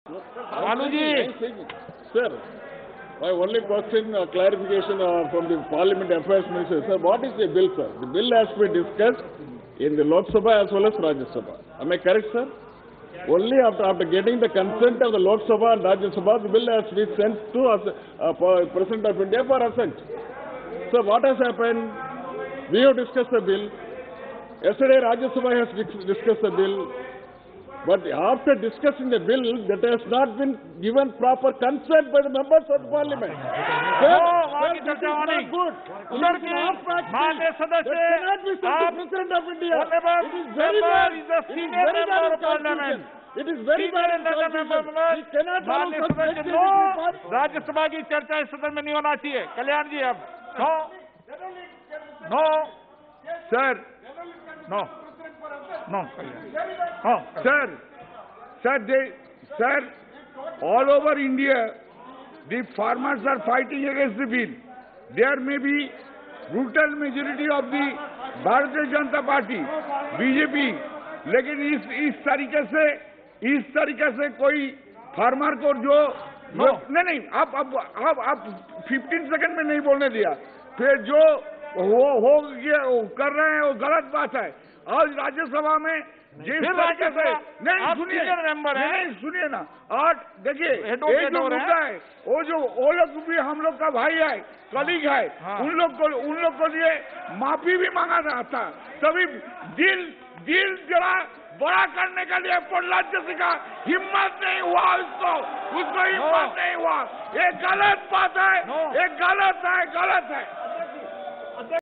Lalu ji, Sir, my only question, clarification from the Parliament Affairs Minister, sir, what is the bill, sir? The bill has been discussed in the Lok Sabha as well as Rajya Sabha. Am I correct, sir? Only after getting the consent of the Lok Sabha and Rajya Sabha, the bill has been sent to President of India for assent. So what has happened? We have discussed the bill. Yesterday, Rajya Sabha has discussed the bill. But after discussing the bill, that has not been given proper consent by the members of the Parliament. Sir, this is not good. उधर की माननीय सदस्य, आप President of India. honorable It is very bad. member is a senior member of parliament. It is very bad in constitution. We cannot allow माननीय such सदस्य activities no, in Parliament. Rajya Sabha की चर्चा इस सदन में नहीं होना चाहिए। कल्याण जी अब no no Sir, no no sir, all over India, the farmers are fighting against the bill. There may be brutal majority of the Bharatiya Janata Party, BJP, लेकिन इस तरीके से कोई फार्मर को जो नहीं आप 15 सेकंड में नहीं बोलने दिया, फिर जो हो कर रहे हैं वो गलत बात है। आज राज्यसभा में जिस तरीके से नहीं सुनिए ना, और देखिए एक जो मुद्दा है वो लोग भी हम लोग का भाई है, कलीग है, उन लोग को लिए माफी भी मांगा था, तभी दिल जरा बड़ा करने के लिए प्रहलाद जोशी का हिम्मत नहीं हुआ, उसको हिम्मत नहीं हुआ। ये गलत बात है, ये गलत है।